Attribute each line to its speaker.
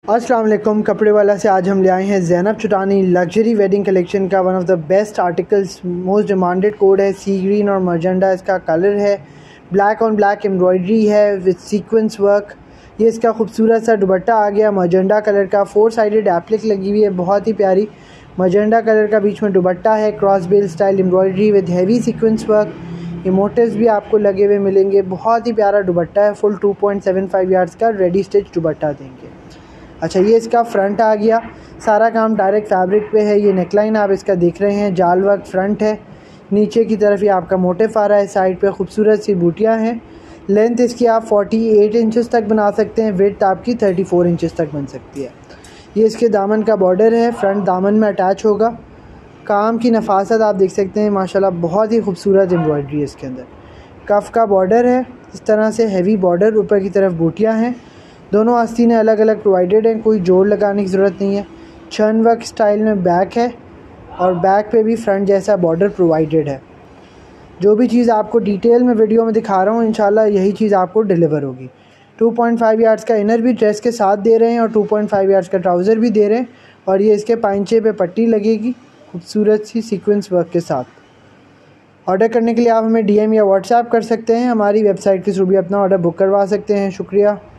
Speaker 1: अस्सलाम वालेकुम। कपड़े वाला से आज हम ले आए हैं Zainab Chottani luxury wedding collection का one of the best articles. Most demanded code है सी ग्रीन और मजेंडा इसका कलर है। ब्लैक ऑन ब्लैक एम्ब्रॉयडरी है विद सीक्वेंस वर्क। ये इसका खूबसूरत सा दुपट्टा आ गया मजेंडा कलर का, 4 साइडेड एप्लिक लगी हुई है, बहुत ही प्यारी मजेंडा कलर का बीच में दुपट्टा है। Cross bell style embroidery with heavy sequence work. ये मोटिव्स भी आपको लगे हुए मिलेंगे। बहुत ही प्यारा दुपट्टा है। फुल 2.75 यार्ड्स का रेडी स्टिच दुपट्टा देंगे। अच्छा, ये इसका फ्रंट आ गया। सारा काम डायरेक्ट फैब्रिक पे है। ये नेकलाइन आप इसका देख रहे हैं, जाल वर्क फ्रंट है। नीचे की तरफ ये आपका मोटिफ आ रहा है। साइड पे खूबसूरत सी बूटियाँ हैं। लेंथ इसकी आप 48 इंचेस तक बना सकते हैं। विड्थ आपकी 34 इंचेस तक बन सकती है। ये इसके दामन का बॉर्डर है, फ्रंट दामन में अटैच होगा। काम की नफासत आप देख सकते हैं माशाल्लाह, बहुत ही खूबसूरत एम्ब्रॉयडरी है इसके अंदर। कफ का बॉर्डर है इस तरह से, हैवी बॉर्डर, ऊपर की तरफ बूटियाँ हैं। दोनों आस्तीनें अलग अलग प्रोवाइडेड हैं, कोई जोड़ लगाने की ज़रूरत नहीं है। छन वर्क स्टाइल में बैक है और बैक पे भी फ्रंट जैसा बॉर्डर प्रोवाइडेड है। जो भी चीज़ आपको डिटेल में वीडियो में दिखा रहा हूँ इंशाल्लाह यही चीज़ आपको डिलीवर होगी। 2.5 यार्ड्स का इनर भी ड्रेस के साथ दे रहे हैं और 2.5 यार्ड्स का ट्राउज़र भी दे रहे हैं। और ये इसके पाइंचे पे पट्टी लगेगी खूबसूरत सी सीक्वेंस वर्क के साथ। ऑर्डर करने के लिए आप हमें DM या व्हाट्सएप कर सकते हैं। हमारी वेबसाइट के थ्रू भी अपना ऑर्डर बुक करवा सकते हैं। शुक्रिया।